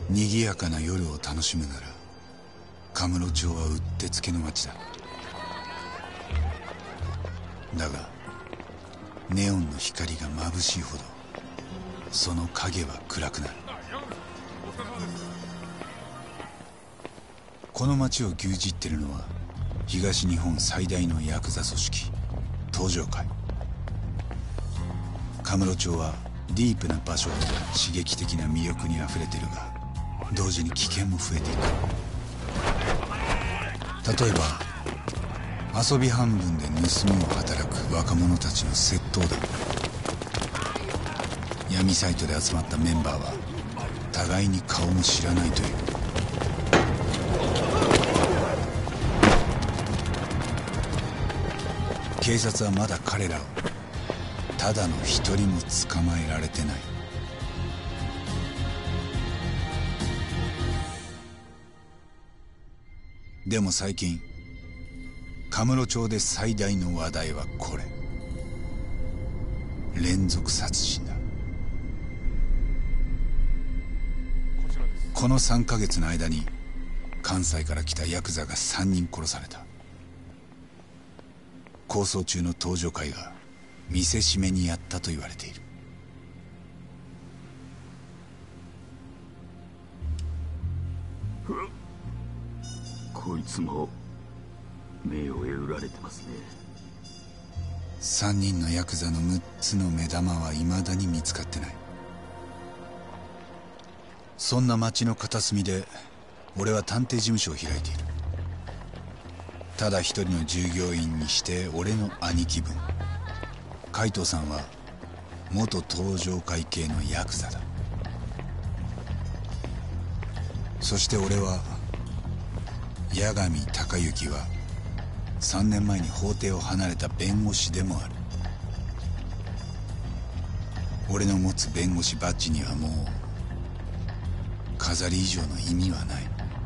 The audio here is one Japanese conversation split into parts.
賑やかな夜を楽しむならカムロ町はうってつけの街だ。だがネオンの光が眩しいほどその影は暗くなる。この街を牛耳っているのは東日本最大のヤクザ組織東上会。カムロ町はディープな場所ほど刺激的な魅力にあふれているが同時に危険も増えていく。例えば遊び半分で盗みを働く若者たちの窃盗団。闇サイトで集まったメンバーは互いに顔も知らないという。警察はまだ彼らをただの一人も捕まえられてない。でも最近カムロ町で最大の話題はこれ。連続殺人だ。この3ヶ月の間に関西から来たヤクザが3人殺された。抗争中の東上会が見せしめにやったと言われている。 こいつも名誉へ売られてますね。 3人のヤクザの6つの目玉は未だに見つかってない。そんな町の片隅で俺は探偵事務所を開いている。ただ一人の従業員にして俺の兄貴分海藤さんは元東上会系のヤクザだ。そして俺は八神隆之は3年前に法廷を離れた弁護士でもある。俺の持つ弁護士バッジにはもう飾り以上の意味はない。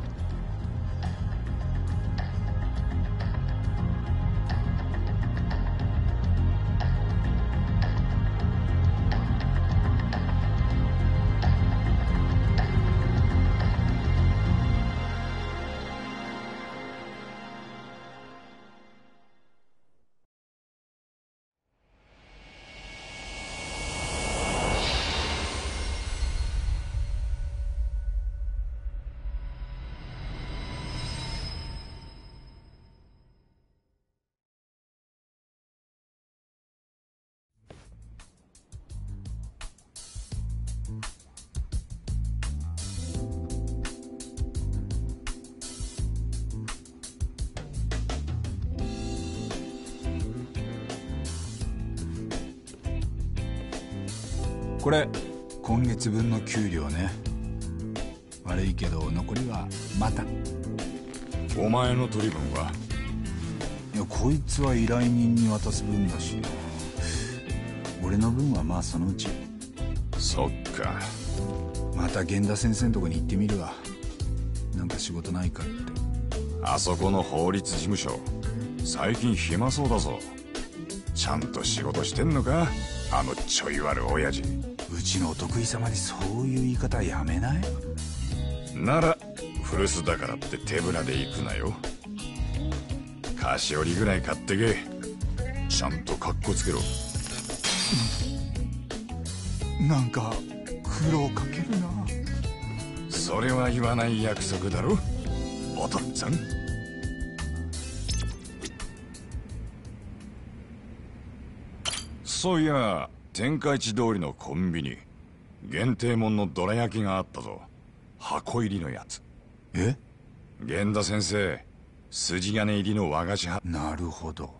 これ今月分の給料ね。悪いけど残りはまた。 お前の取り分は？ いやこいつは依頼人に渡す分だし、俺の分はまあそのうち。 そっか。 また源田先生のとこに行ってみるわ。なんか仕事ないかって。 あそこの法律事務所最近暇そうだぞ。ちゃんと仕事してんのか、あのちょい悪親父。 うちのお得意様にそういう言い方やめない？ なら古巣だからって手ぶらで行くなよ。菓子折りぐらい買ってけ。ちゃんとカッコつけろ。 なんか苦労かけるな。 それは言わない約束だろお父っつぁん。そういや天下一通りのコンビニ限定もんのどら焼きがあったぞ。箱入りのやつ。 え？ 源田先生筋金入りの和菓子派。 なるほど。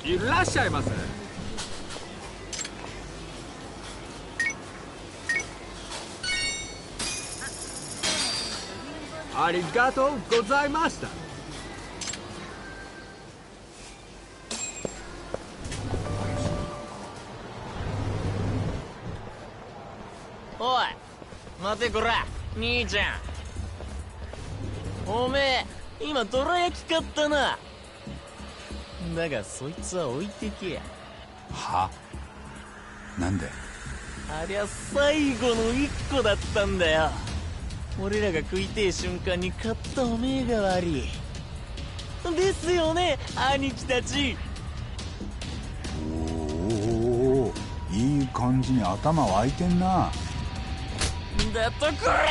いらっしゃいませ。ありがとうございました。 おい待てこら兄ちゃん、おめえ今どら焼き買ったな。だがそいつは置いてけや。 は？なんで？ ありゃ最後の一個だったんだよ。俺らが食いてえ瞬間に買ったおめえが悪いですよね兄貴たち。 おお、いい感じに頭湧いてんな。 だとこら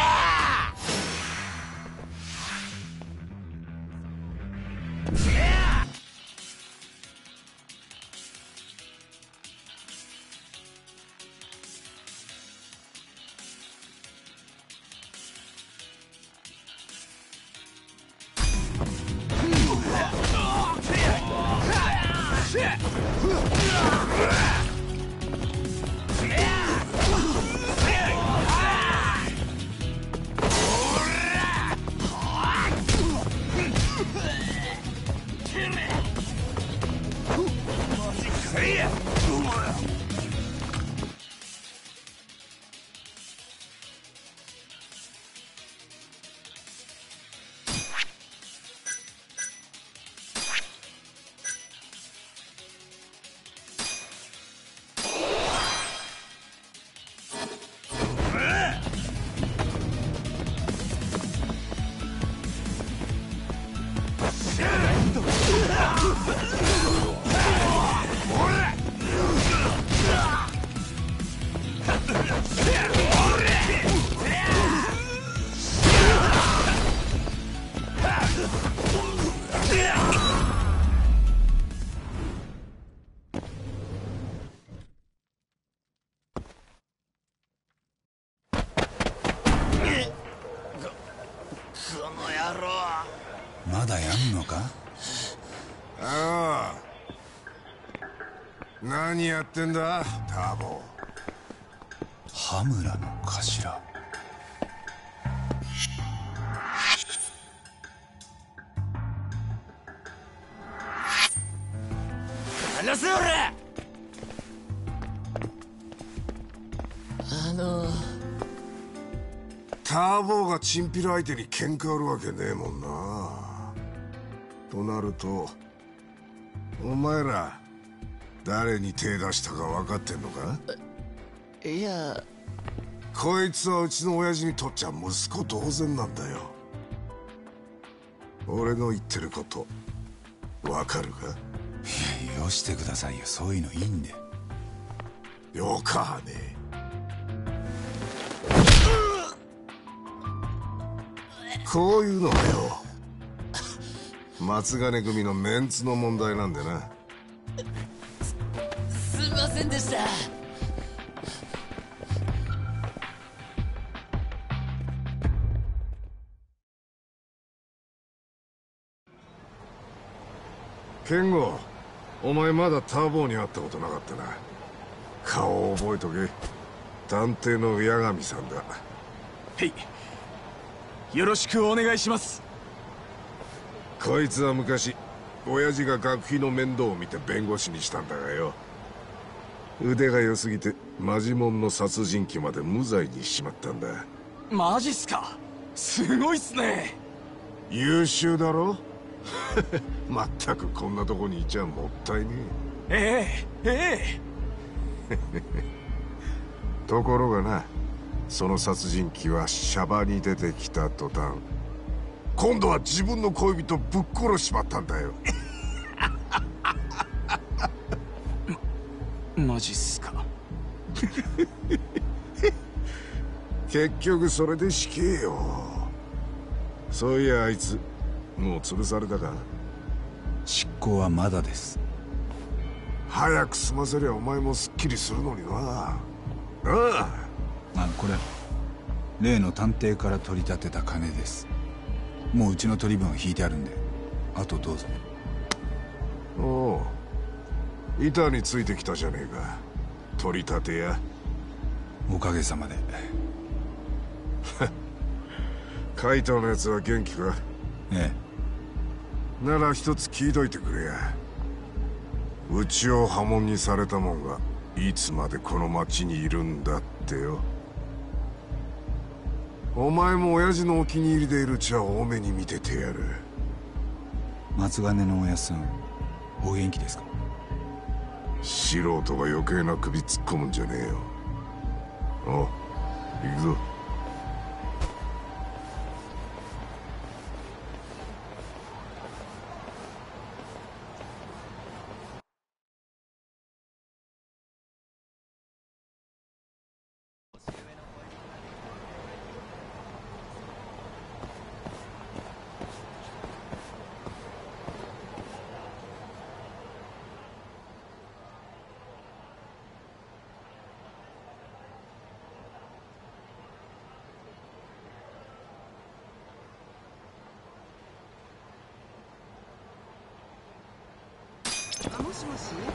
まだやんのか？ ああ、何やってんだターボ。 羽村の頭。 離せ俺。 ターボがチンピラ相手に喧嘩売るわけねえもんな。となるとお前ら誰に手出したか分かってんのか？ いや、 こいつはうちの親父にとっちゃ息子同然なんだよ。俺の言ってること分かるか？ いや、よしてくださいよ、そういうのいいんで。 よかねえ。こういうのはよ、松金組のメンツの問題なんでな。 すいませんでした。 ケンゴ、お前まだターボーに会ったことなかったな。顔を覚えとけ。探偵の八神さんだ。 へい、よろしくお願いします。 こいつは昔親父が学費の面倒を見て弁護士にしたんだがよ、腕が良すぎてマジモンの殺人鬼まで無罪にしちまったんだ。 マジっすか？すごいっすね。 優秀だろまったくこんなとこにいちゃもったいねええ。 ところがな、その殺人鬼はシャバに出てきた途端、今度は自分の恋人ぶっ殺しちまったんだよ。 マジっすか？ 結局それで死刑よ。そういやあいつもう潰されたか？ 執行はまだです。 早く済ませりゃお前もすっきりするのにな。ああ、 これ例の探偵から取り立てた金です。もううちの取り分を引いてあるんで、あとどうぞ。 おう、 板についてきたじゃねえか。取り立てや。 おかげさまで。 カイトのやつは元気か？ ええ。なら一つ聞いといてくれや。うちを破門にされたもんがいつまでこの町にいるんだってよ。お前も親父のお気に入りでいるうちは多めに見ててやる。 松金のおやっさん、お元気ですか？ 素人が余計な首突っ込むんじゃねえよ。おう、行くぞ。 もしもし。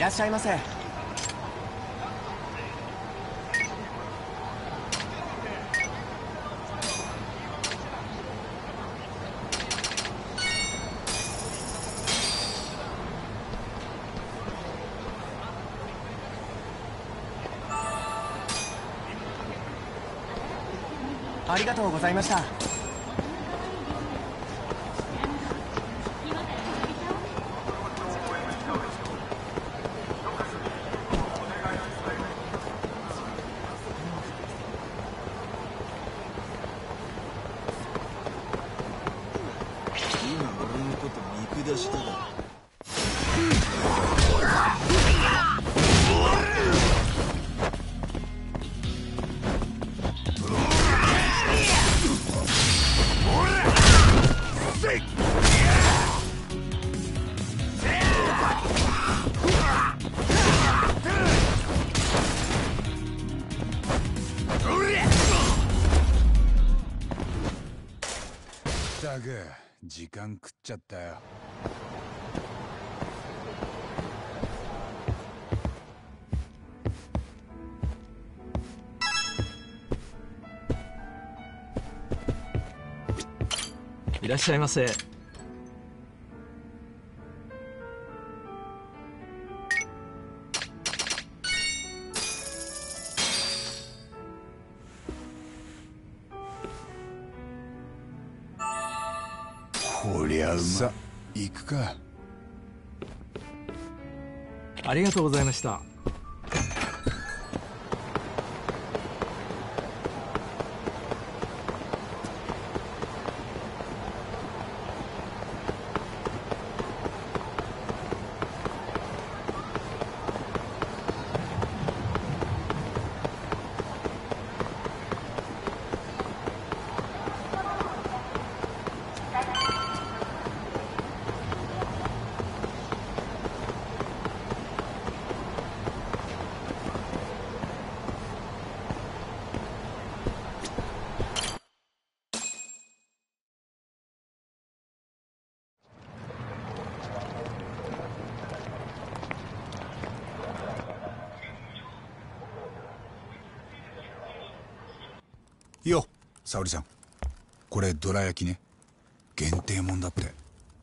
らっしゃいませ。ありがとうございました。 今俺のこと見下しただ。ったく時間食っちゃったよ。 いらっしゃいませ。 こりゃうまい。さあ行くか。 ありがとうございました。 よ、沙織さん、これどら焼きね。限定もんだって。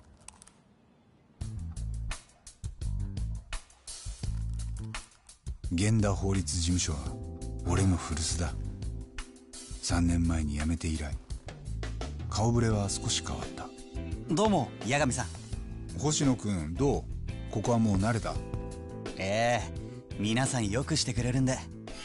源田法律事務所は俺の古巣だ。3年前に辞めて以来顔ぶれは少し変わった。 どうも八神さん。 星野君どう？ここはもう慣れた？ 皆さんよくしてくれるんで。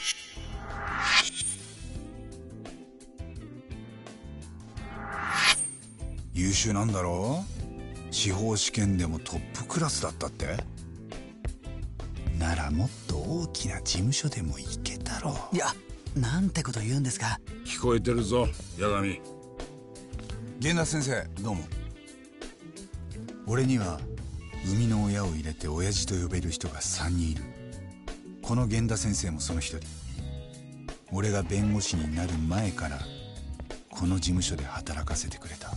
優秀なんだろう？司法試験でもトップクラスだったって？ならもっと大きな事務所でも行けたろう。 いや、なんてこと言うんですか。 聞こえてるぞ八神。 源田先生どうも。俺には生みの親を入れて親父と呼べる人が3人いる。この源田先生もその一人。俺が弁護士になる前からこの事務所で働かせてくれた。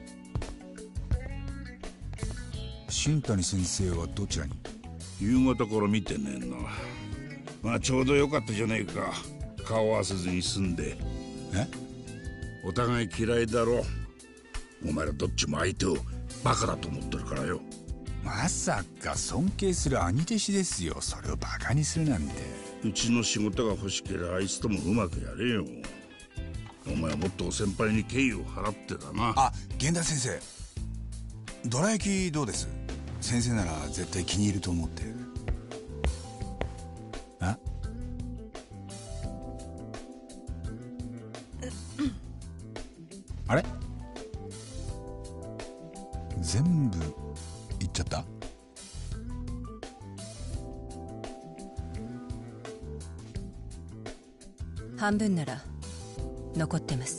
新谷先生はどちらに？ 夕方から見てねえな。まあちょうどよかったじゃねえか、顔合わせずに済んで。 え？ お互い嫌いだろ。お前らどっちも相手をバカだと思ってるからよ。 まさか尊敬する兄弟子ですよ。それをバカにするなんて。 うちの仕事が欲しければあいつともうまくやれよ。お前はもっと先輩に敬意を払ってだな。 あ、源田先生、どら焼きどうです？先生なら絶対気に入ると思って。あ？あれ？全部いっちゃった？ 半分なら残ってます。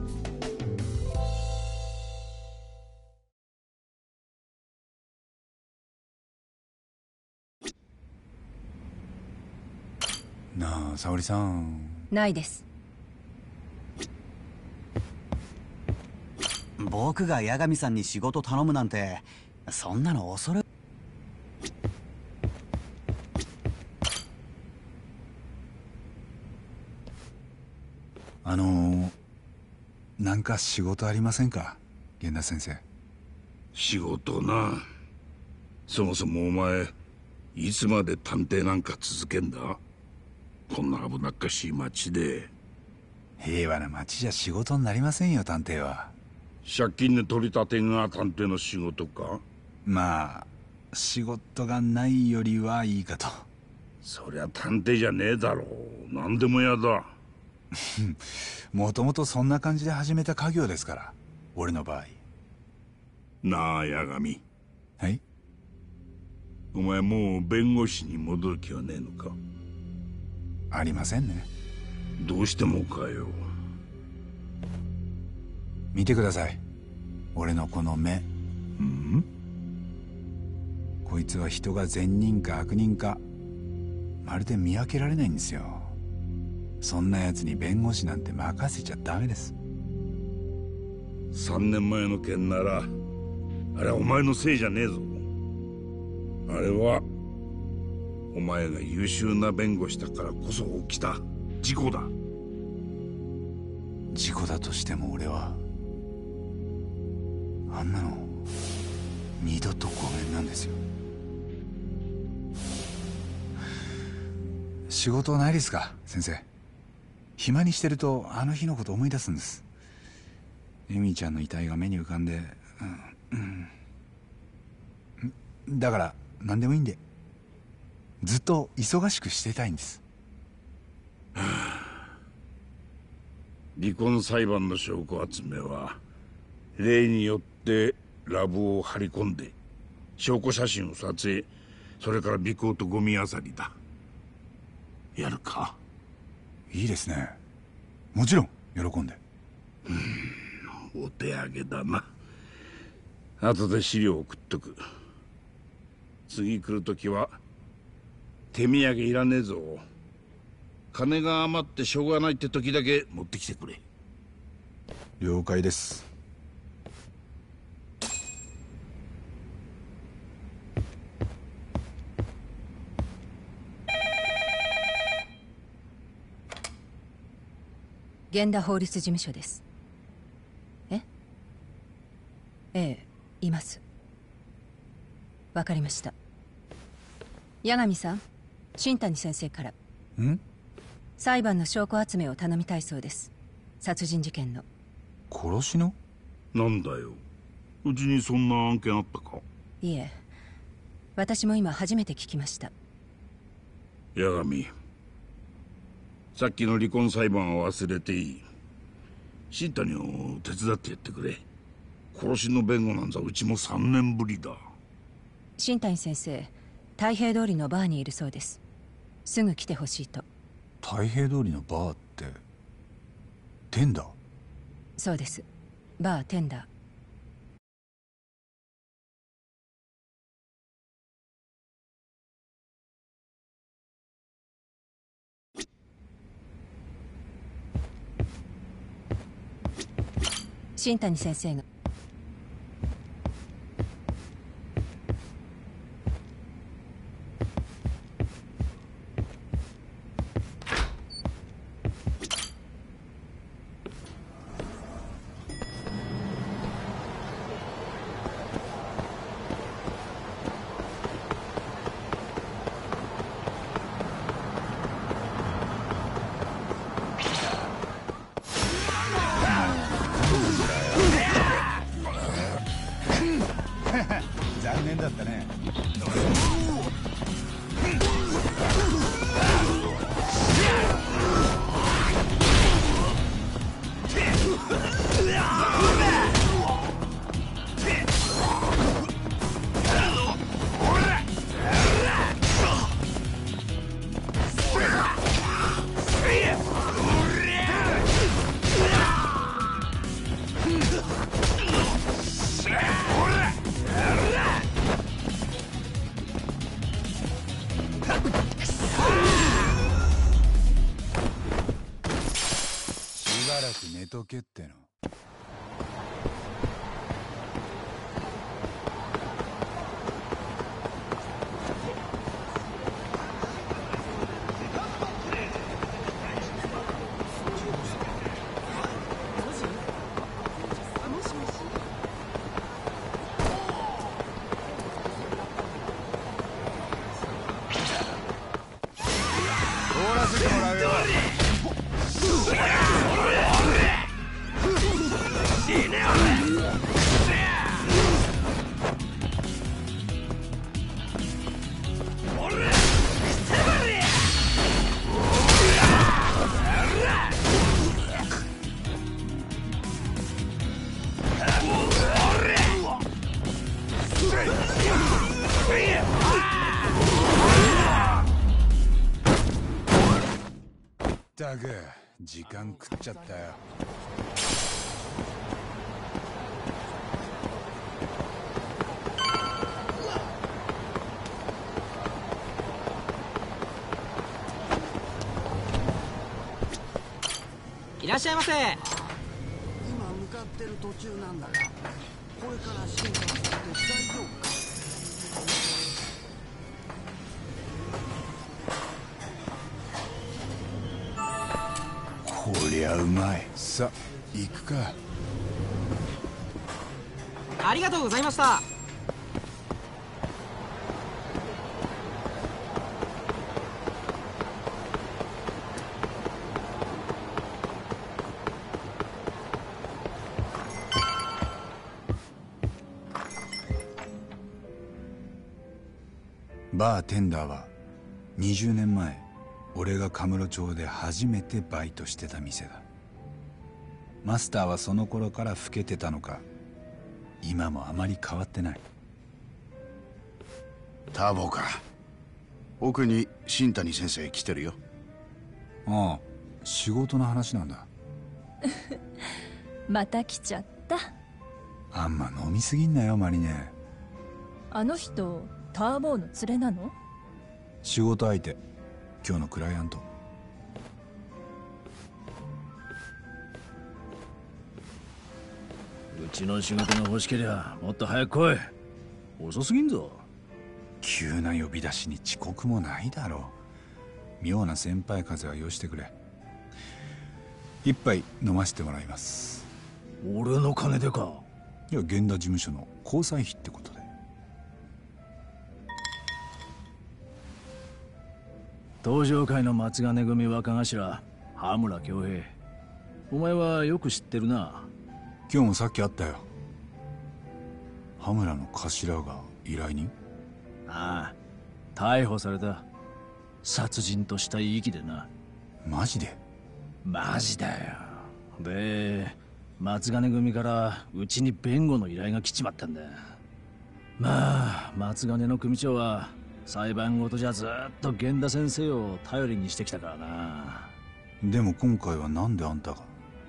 なあ沙織さん。 ないです。 僕が八神さんに仕事頼むなんて、そんなの恐れ。 なんか仕事ありませんか、源田先生。 仕事な。そもそもお前いつまで探偵なんか続けんだ？こんな危なっかしい町で。 平和な町じゃ仕事になりませんよ、探偵は。 借金で取り立てが探偵の仕事か？ まあ仕事がないよりはいいかと。 そりゃ探偵じゃねえだろう。何でもやだ。 もともとそんな感じで始めた家業ですから、俺の場合。 なあ八神。 はい。 お前もう弁護士に戻る気はねえのか？ ありませんね。 どうしてもかよ。 見てください、俺のこの目。 うん？ こいつは人が善人か悪人かまるで見分けられないんですよ。そんな奴に弁護士なんて任せちゃダメです。 3年前の件ならあれはお前のせいじゃねえぞ。あれはお前が優秀な弁護士だからこそ起きた事故だ。 事故だとしても俺はあんなの二度とごめんなんですよ。仕事ないですか、先生。暇にしてるとあの日のこと思い出すんです。エミちゃんの遺体が目に浮かんで、だから何でもいいんでずっと忙しくしてたいんです。 離婚裁判の証拠集めは例によってラブを張り込んで証拠写真を撮影、それから尾行とゴミ漁りだ。やるか？ いいですね。もちろん喜んで。 お手上げだな。後で資料送っとく。次来るときは手土産いらねえぞ。金が余ってしょうがないって時だけ持ってきてくれ。 了解です。 源田法律事務所です。ええ、います。わかりました。八神さん、新谷先生から。裁判の証拠集めを頼みたいそうです。殺人事件の。 殺しの？ なんだよ、うちにそんな案件あったか？ いえ、私も今初めて聞きました。 八神、さっきの離婚裁判は忘れていい。新谷を手伝ってやってくれ。殺しの弁護なんざうちも3年ぶりだ。 新谷先生、太平通りのバーにいるそうです。すぐ来てほしいと。 太平通りのバーってテンダー？ そうです、バーテンダー。新谷先生が。 残念だったね。しばらく寝とけっての。 ったく時間食っちゃったよ。 いらっしゃいませ。 今向かってる途中なんだが、これから進化させて大丈夫か？ こりゃうまい。さあ行くか。 ありがとうございました。 バーテンダーは20年前俺がカムロ町で初めてバイトしてた店だ。マスターはその頃から老けてたのか今もあまり変わってない。 ターボか。奥に新谷先生来てるよ。 ああ、仕事の話なんだ。 また来ちゃった。 あんま飲みすぎんなよマリネ。 あの人ターボーの連れなの？ 仕事相手、今日のクライアント。 うちの仕事が欲しけりゃもっと早く来い。遅すぎんぞ。 急な呼び出しに遅刻もないだろう。妙な先輩風はよしてくれ。一杯飲ませてもらいます。 俺の金でか？ いや、源田事務所の交際費ってことで。 東上会の松金組若頭羽村恭平、お前はよく知ってるな。 今日もさっき会ったよ。羽村の頭が依頼人？ ああ、逮捕された。殺人とした言い気でな。 マジで？ マジだよ。で松金組からうちに弁護の依頼が来ちまったんだ。まあ松金の組長は裁判ごとじゃずっと源田先生を頼りにしてきたからな。 でも今回はなんであんたが？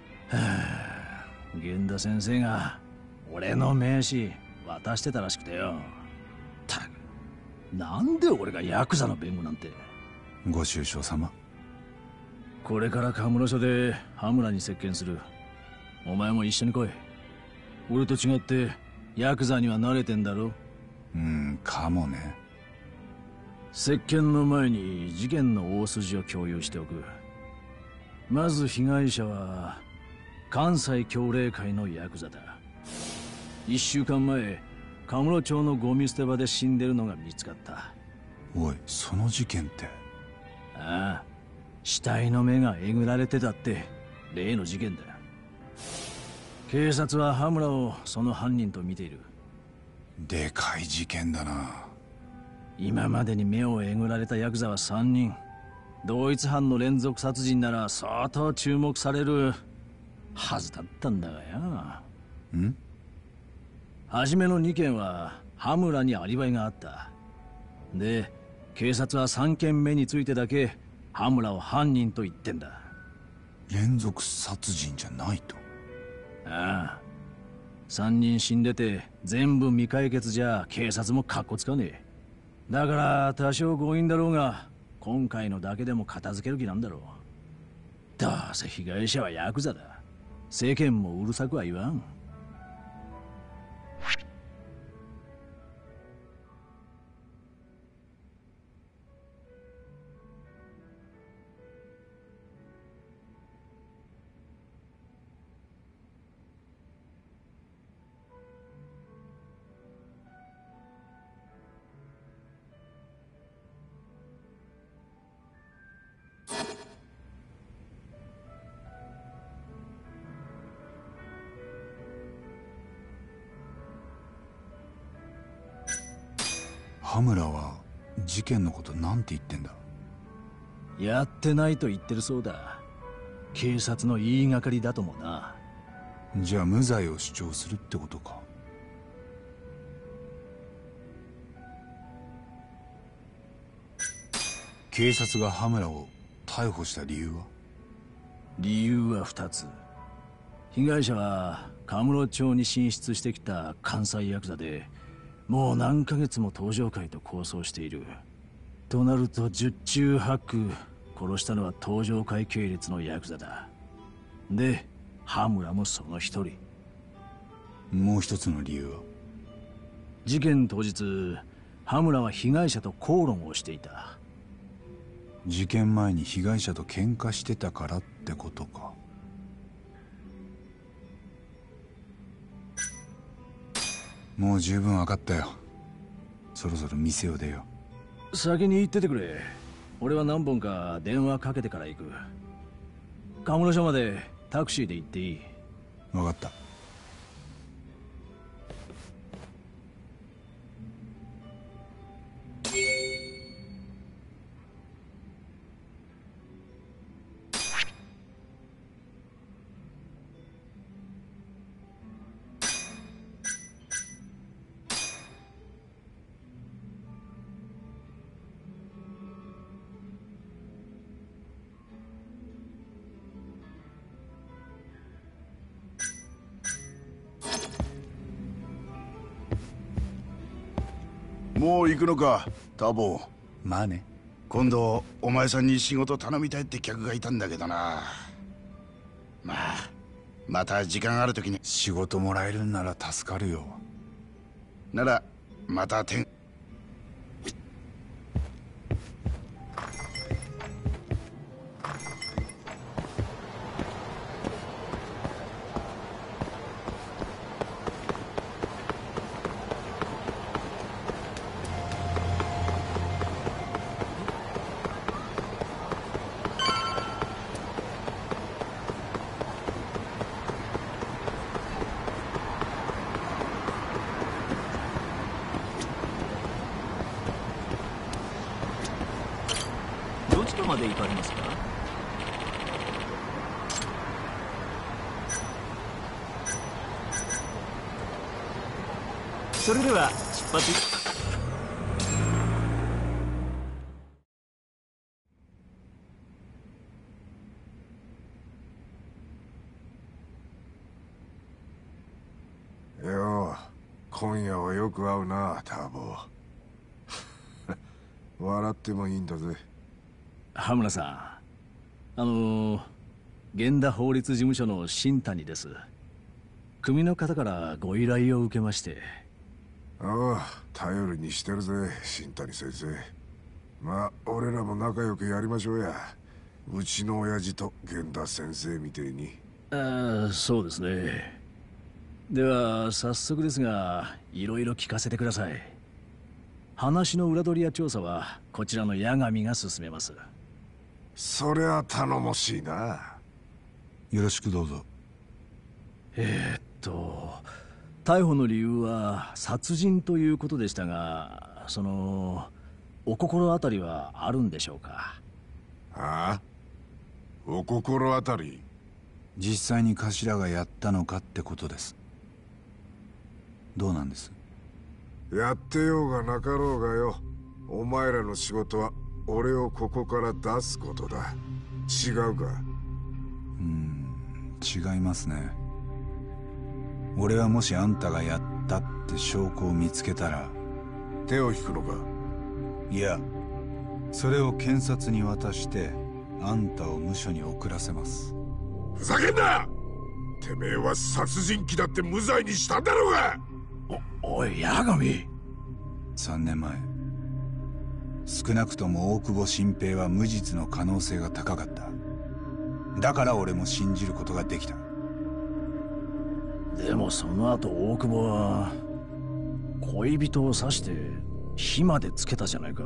源田先生が俺の名刺渡してたらしくてよ。たく、なんで俺がヤクザの弁護なんて。 ご愁傷様。 これからカムロ署で羽村に接見する。お前も一緒に来い。俺と違ってヤクザには慣れてんだろ。 かもね。 接見の前に事件の大筋を共有しておく。まず被害者は関西教令会のヤクザだ。1週間前カムロ町のゴミ捨て場で死んでるのが見つかった。 おい、その事件って？ ああ、死体の目がえぐられてたって例の事件だ。警察は羽村をその犯人と見ている。 でかい事件だな。 今までに目をえぐられたヤクザは3人。同一犯の連続殺人なら相当注目されるはずだったんだがや。初めの2件は羽村にアリバイがあった。で警察は3件目についてだけ羽村を犯人と言ってんだ。 連続殺人じゃないと？ ああ、3人死んでて全部未解決じゃ警察もカッコつかねえ。だから多少強引だろうが今回のだけでも片付ける気なんだろう。どうせ被害者はヤクザだ。世間もうるさくは言わん。 羽村は事件のことなんて言ってんだ？ やってないと言ってるそうだ。警察の言いがかりだともな。 じゃあ無罪を主張するってことか。警察が羽村を逮捕した理由は？ 理由は2つ。被害者はカムロ町に進出してきた関西ヤクザで、もう何ヶ月も東上会と抗争している。となると十中八九殺したのは東上会系列のヤクザだ。で羽村もその一人。 もう一つの理由は？ 事件当日、羽村は被害者と口論をしていた。 事件前に被害者と喧嘩してたからってことか。もう十分分かったよ。そろそろ店を出よう。先に行っててくれ。俺は何本か電話かけてから行く。カムロ署までタクシーで行っていい？ 分かった。 もう行くのか、タボ。 まあね。 今度お前さんに仕事頼みたいって客がいたんだけどな。まあまた時間ある時に。 仕事もらえるんなら助かるよ。 ならまたまで行かれますか？それでは出発。 よう、今夜はよく会うな、ターボ。笑ってもいいんだぜ。 羽村さん、源田法律事務所の新谷です。組の方からご依頼を受けまして。 ああ、頼りにしてるぜ、新谷先生。まあ俺らも仲良くやりましょうや。うちの親父と源田先生みてえに。 ああ、そうですね。では早速ですが、いろいろ聞かせてください。話の裏取りや調査はこちらの八神が進めます。 そりゃ頼もしいな。 よろしくどうぞ。 逮捕の理由は殺人ということでしたが、お心当たりはあるんでしょうか？ ああ、お心当たり？ 実際に頭がやったのかってことです。どうなんです？ やってようがなかろうがよ、お前らの仕事は俺をここから出すことだ。違うか？ 違いますね。俺はもしあんたがやったって証拠を見つけたら手を引くのか？ いや、それを検察に渡してあんたを無所に送らせます。 ふざけんな！てめえは殺人鬼だって無罪にしたんだろうが！ おい、八神。 3年前、少なくとも大久保新平は無実の可能性が高かった。だから俺も信じることができた。 でもその後大久保は恋人を刺して火までつけたじゃないか。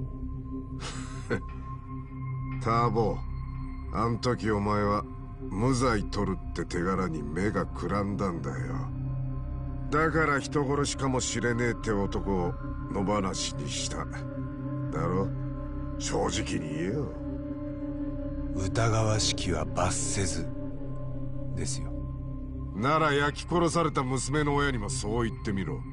ターボ、あん時お前は無罪取るって手柄に目がくらんだんだよ。だから人殺しかもしれねえって男を野放しにした。だろ？正直に言えよ。 疑わしきは罰せずですよ。 なら焼き殺された娘の親にもそう言ってみろ。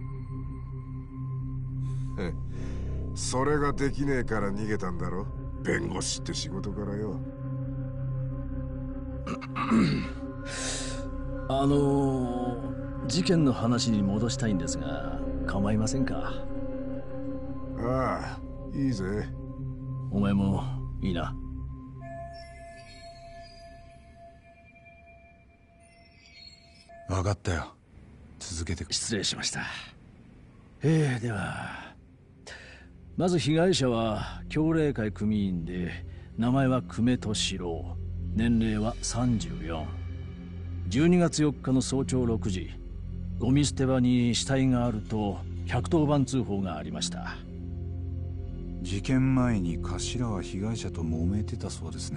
それができねえから逃げたんだろ、弁護士って仕事からよ。 事件の話に戻したいんですが構いませんか？ ああ、いいぜ。 お前もいいな。 分かったよ。続けて。 失礼しました。ではまず被害者は協励会組員で、名前は久米俊郎、年齢は34。12月4日の早朝6時、ゴミ捨て場に死体があると110番通報がありました。 事件前に頭は被害者と揉めてたそうですね。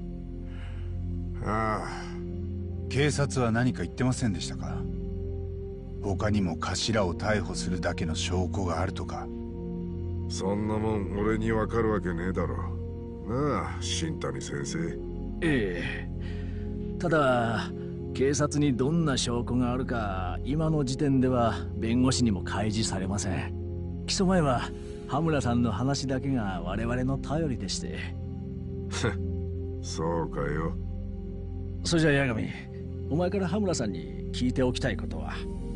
ああ。 警察は何か言ってませんでしたか？他にも頭を逮捕するだけの証拠があるとか。 そんなもん俺にわかるわけねえだろ。なあ、新谷先生。 ただ警察にどんな証拠があるか今の時点では弁護士にも開示されません。起訴前は羽村さんの話だけが我々の頼りでして。 そうかよ。 それじゃ八神、お前から羽村さんに聞いておきたいことは？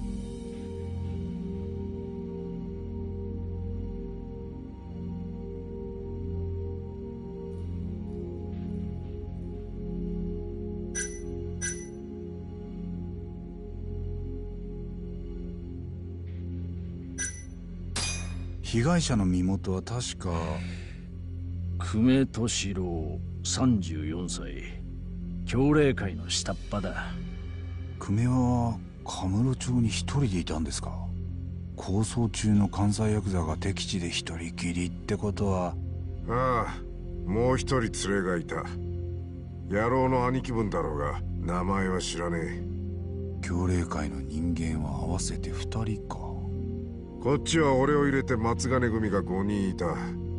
被害者の身元は確か久米俊郎34歳、協励会の下っ端だ。 久米はカムロ町に一人でいたんですか？抗争中の関西ヤクザが敵地で一人きりってことは。 ああ、もう一人連れがいた。野郎の兄貴分だろうが名前は知らねえ。 協励会の人間は合わせて2人か。 こっちは俺を入れて松金組が5人いた。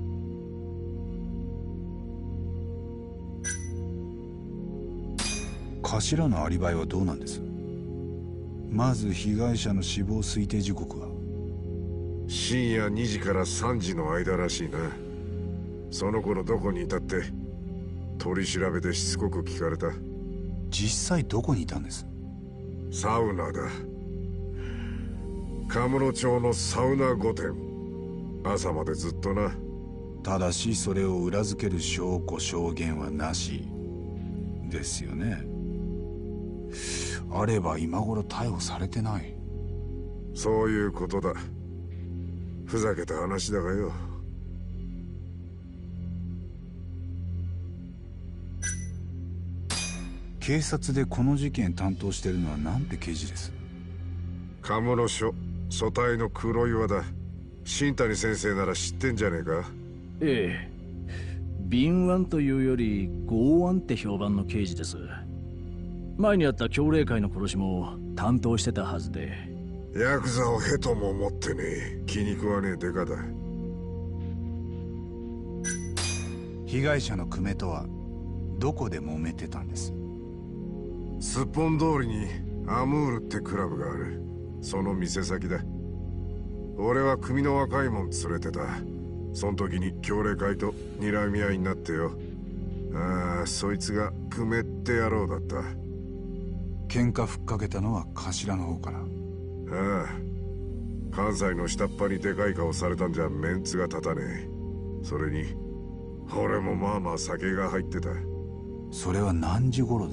頭のアリバイはどうなんです？まず被害者の死亡推定時刻は？ 深夜2時から3時の間らしいな。その頃どこにいたって取り調べでしつこく聞かれた。 実際どこにいたんです？ サウナだ。カムロ町のサウナ御殿。朝までずっとな。 ただしそれを裏付ける証拠証言はなしですよね。あれば今頃逮捕されてない。 そういうことだ。ふざけた話だがよ。 警察でこの事件担当してるのはなんて刑事です？ カムロ署組対の黒岩だ。新谷先生なら知ってんじゃねえか？ 敏腕というより剛腕って評判の刑事です。前にあった協励会の殺しも担当してたはずで。 ヤクザをへとも思ってねえ。気に食わねえデカだ。 被害者の久米とはどこで揉めてたんです？ すっぽん通りにアムールってクラブがある。その店先だ。俺は組の若いもん連れてた。その時に協励会と睨み合いになってよ。ああ、そいつが久米って野郎だった。 喧嘩ふっかけたのは頭の方から？ ああ、関西の下っ端にでかい顔されたんじゃメンツが立たねえ。それに俺もまあまあ酒が入ってた。 それは何時頃です？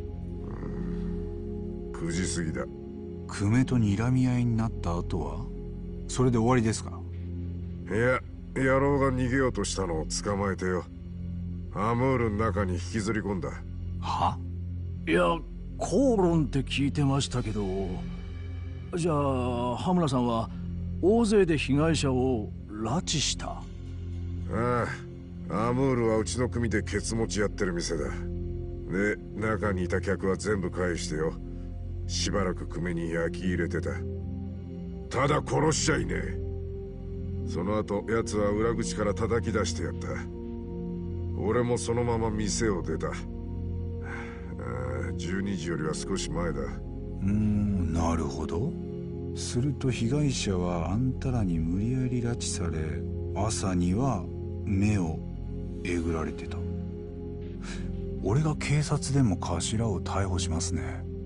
9時過ぎだ。 久米と睨み合いになった後はそれで終わりですか？ いや、野郎が逃げようとしたのを捕まえてよ。アムールの中に引きずり込んだ。 は？ いや、口論って聞いてましたけど。じゃあ羽村さんは大勢で被害者を拉致した？ ああ、アムールはうちの組でケツ持ちやってる店だ。で、中にいた客は全部返してよ。しばらく久米に焼き入れてた。ただ殺しちゃいねえ。その後奴は裏口から叩き出してやった。俺もそのまま店を出た。12時よりは少し前だ。 なるほど。すると被害者はあんたらに無理やり拉致され、朝には目をえぐられてた。 俺が警察でも頭を逮捕しますね。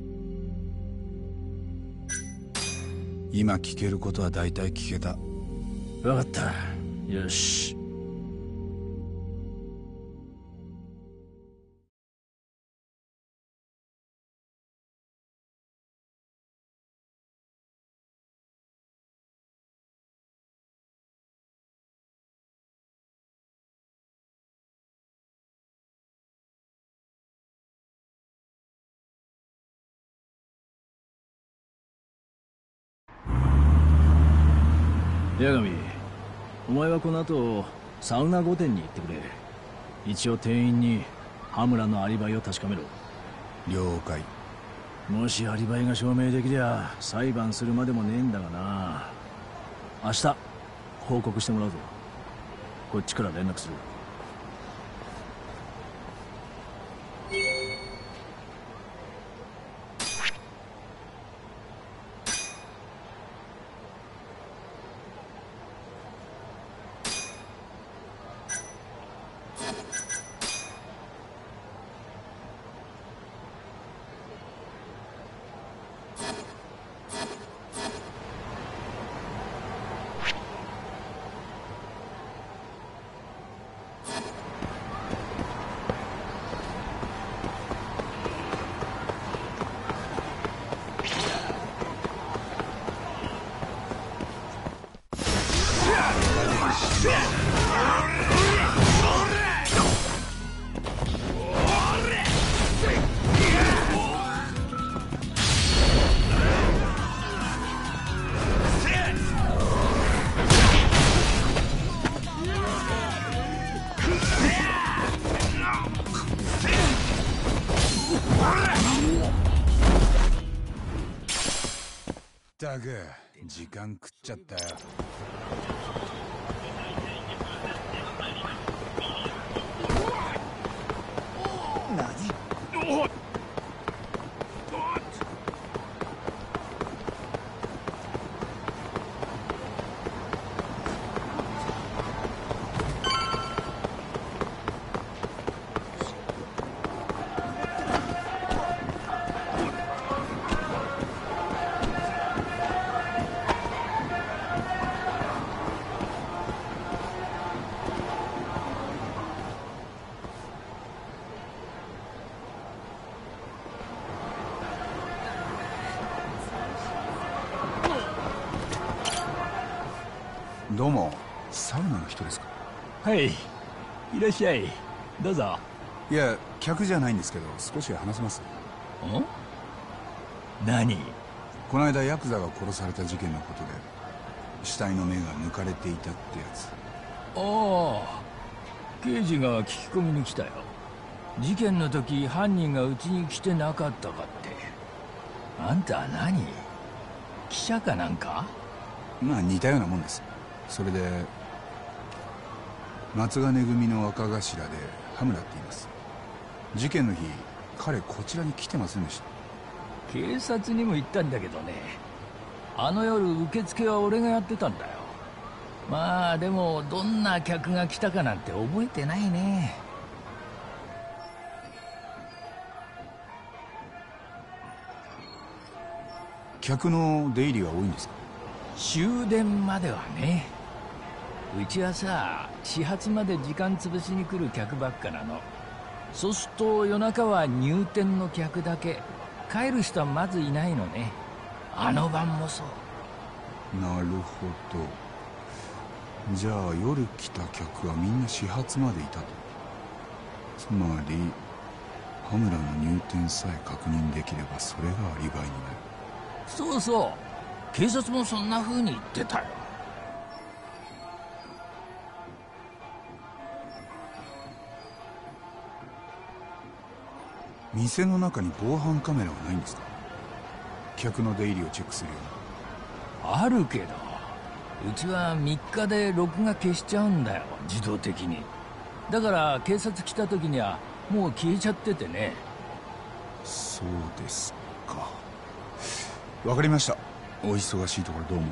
今聞けることは大体聞けた。 分かった。よし。八神、お前はこの後サウナ御殿に行ってくれ。一応店員に羽村のアリバイを確かめろ。 了解。 もしアリバイが証明できりゃ裁判するまでもねえんだがな。明日報告してもらうぞ。こっちから連絡する。 ったく時間食っちゃったよ。 何？ どうも、サウナの人ですか？ はい、いらっしゃい。どうぞ。 いや、客じゃないんですけど、少し話せます？ 何？ この間ヤクザが殺された事件のことで死体の目が抜かれていたってやつ。 ああ、刑事が聞き込みに来たよ。事件の時犯人がうちに来てなかったかって。あんた何？記者かなんか？ まあ似たようなもんです。それで松金組の若頭で羽村って言います。事件の日彼こちらに来てませんでした？ 警察にも行ったんだけどね、あの夜受付は俺がやってたんだよ。まあでもどんな客が来たかなんて覚えてないね。 客の出入りは多いんですか？ 終電まではね。うちはさ、始発まで時間潰しに来る客ばっかなの。そうすると夜中は入店の客だけ。帰る人はまずいないのね。あの晩もそう。 なるほど。じゃあ夜来た客はみんな始発までいたと。つまり羽村の入店さえ確認できればそれがアリバイになる。 そうそう、警察もそんな風に言ってたよ。 店の中に防犯カメラはないんですか？客の出入りをチェックするような。あるけどうちは3日で録画消しちゃうんだよ、自動的に。だから警察来た時にはもう消えちゃっててね。 そうですか。わかりました。お忙しいところどうも。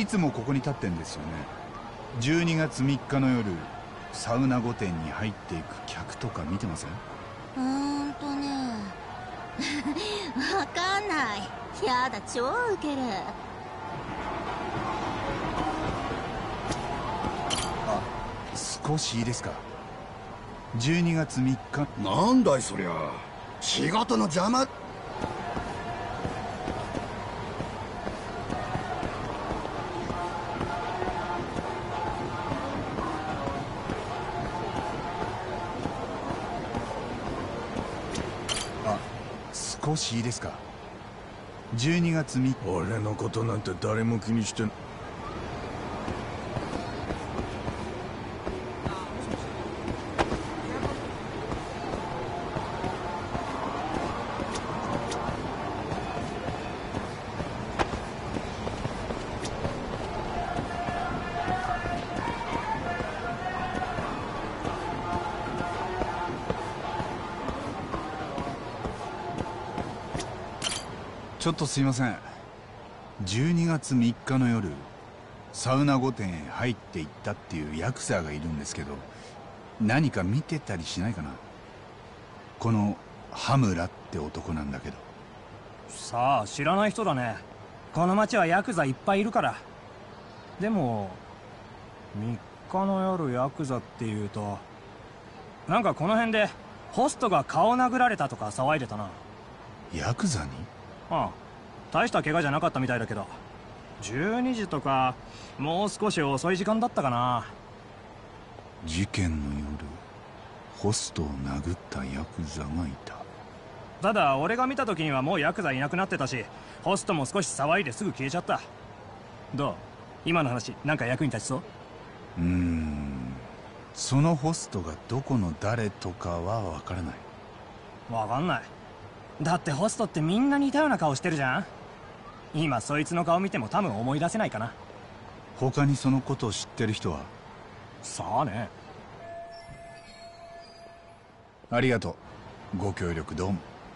いつもここに立ってんですよね。12月3日の夜、サウナ御殿に入っていく客とか見てません？ ねわかんない。やだ、超ウケる。 少しいいですか。12月3日。 なんだいそりゃ、仕事の邪魔。 少しいいですか。12月3日。 俺のことなんて誰も気にしてん。 ちょっとすいません。12月3日の夜、サウナ御殿へ入っていったっていうヤクザがいるんですけど、何か見てたりしないかな。この羽村って男なんだけど。 さあ、知らない人だね。この町はヤクザいっぱいいるから。でも3日の夜ヤクザっていうと、なんかこの辺でホストが顔殴られたとか騒いでたな。 ヤクザに？ ああ、大した怪我じゃなかったみたいだけど、12時とかもう少し遅い時間だったかな。 事件の夜、ホストを殴ったヤクザがいた。 ただ俺が見た時にはもうヤクザいなくなってたし、ホストも少し騒いですぐ消えちゃった。どう？今の話なんか役に立ちそう？ そのホストがどこの誰とかはわからない。 わかんない。だってホストってみんな似たような顔してるじゃん。今そいつの顔見ても多分思い出せないかな。 他にそのことを知ってる人は？ さあね。 ありがとう。ご協力どうも。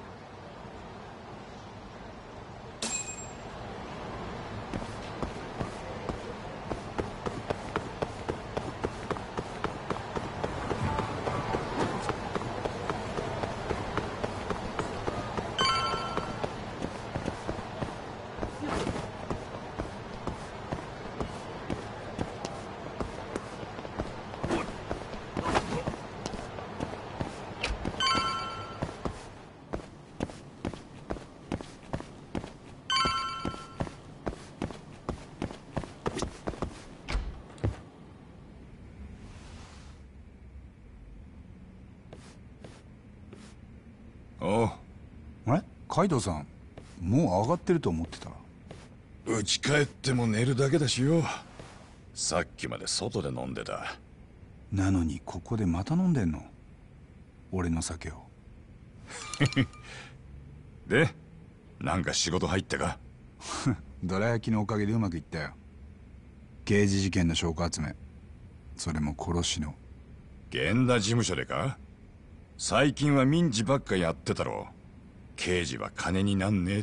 カイドウさん、もう上がってると思ってた。 家帰っても寝るだけだしよ。さっきまで外で飲んでた。 なのにここでまた飲んでんの？俺の酒を。 で、なんか仕事入ったか？ どら焼きのおかげでうまくいったよ。刑事事件の証拠集め、それも殺しの。 源田事務所でか？最近は民事ばっかやってたろ。刑事は金になんねえって。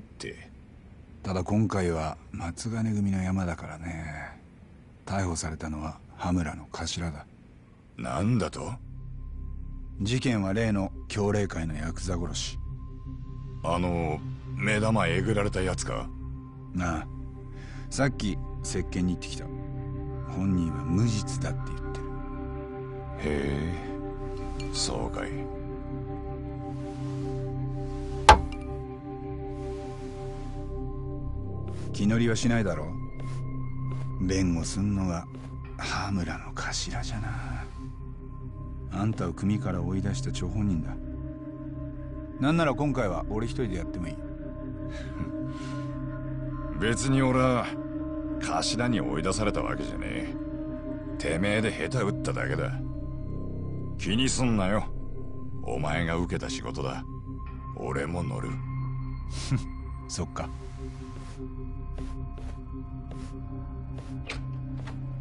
ただ今回は松金組の山だからね。逮捕されたのは羽村の頭だ。 なんだと？ 事件は例の強霊会のヤクザ殺し。 目玉えぐられたやつか？ なあ、さっき接見に行ってきた。本人は無実だって言ってる。 へえ、そうかい。 気乗りはしないだろう。弁護すんのが羽村の頭じゃな。あんたを組から追い出した張本人だ。なんなら今回は俺一人でやってもいい。 別に俺は頭に追い出されたわけじゃねえ。てめえで下手打っただけだ。気にすんなよ。お前が受けた仕事だ。俺も乗る。 そっか。